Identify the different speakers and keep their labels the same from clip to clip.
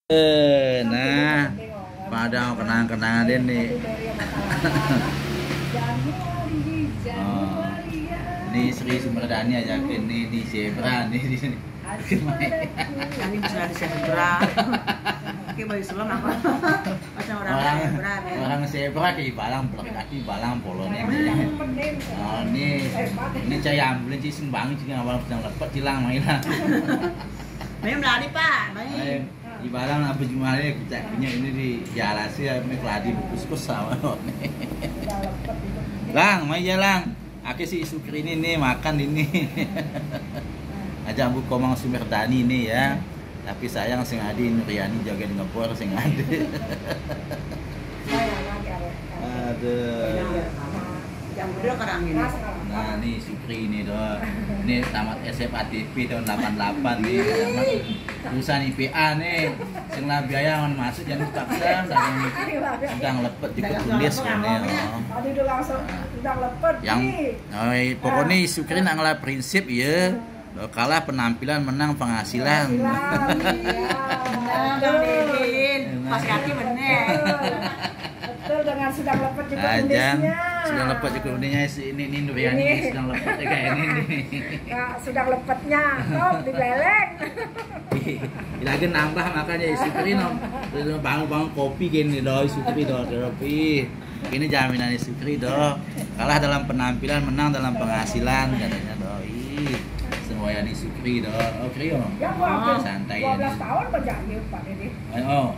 Speaker 1: Nah, pada kenang-kenangan ini. Oh, ini Sri Sumerdani ajakin nih di zebra nih di sini.
Speaker 2: Ini bisa di zebra. Oke, baju selam apa? Macam orang zebra.
Speaker 1: Orang zebra kayak balang kaki balang polonnya. Oh, ini saya ambilin sih sembang sih awal sedang lepet hilang mainan.
Speaker 2: Main melari Pak, main.
Speaker 1: Di barang apa jumalnya kita punya ini di Jalasi ini keladi bukus sama Lang, main ya Lang. Aku si Sukri ini nih makan ini. Ajak Bu Komang Sumerdani ini ya. Tapi sayang sing adi Nuriani jagain ngepor sing adi. Aduh. Nah nih Sukri ini doh. Ini tamat SMA TV tahun 88 nih. Tamat lulusan IPA nih. Sing lah biaya on masuk jangan paksa sedang lepet juga tulis kan ya. Yang pokoknya Sukri nak ngalah prinsip ya. Kalah penampilan menang penghasilan.
Speaker 2: Pas kaki bener.
Speaker 3: Betul, dengan sedang lepet juga tulisnya.
Speaker 1: Sedang lepet juga tulisnya ini Nuriani sedang lepet kayak ini nih.
Speaker 3: Nah, sedang lepetnya, top dibeleng.
Speaker 1: Lagi nambah makanya Sukri bangun kopi gini doh Sukri doh kopi. Ini jaminan Sukri doh. Kalah dalam penampilan menang dalam penghasilan katanya doh. Semuanya di Sukri doh. Oh Krio.
Speaker 3: Ya,
Speaker 1: santai
Speaker 3: 12 tahun berjaya Pak Dede.
Speaker 1: Oh,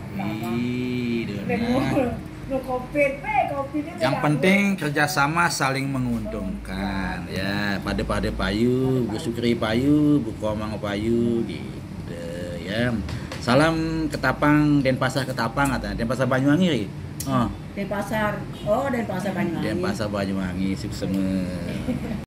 Speaker 1: yang penting kerjasama saling menguntungkan ya. Pada payu, Bu Sukri payu, Bu Komang payu gitu ya. Salam Ketapang, Denpasar Ketapang katanya. Denpasar Banyuwangi. Oh.
Speaker 2: Denpasar Banyuwangi.
Speaker 1: Denpasar Banyuwangi sukses.